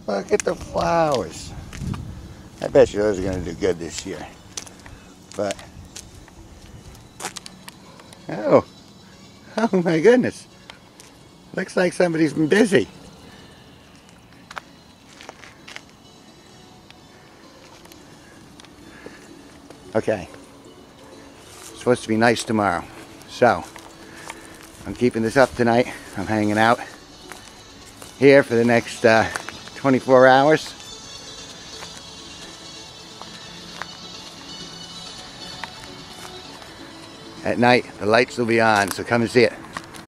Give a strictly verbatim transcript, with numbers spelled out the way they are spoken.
Look at the flowers. I bet you those are going to do good this year. But, oh, oh my goodness. Looks like somebody's been busy. Okay. It's supposed to be nice tomorrow. So, I'm keeping this up tonight. I'm hanging out here for the next uh, twenty-four hours. At night, the lights will be on, so come and see it.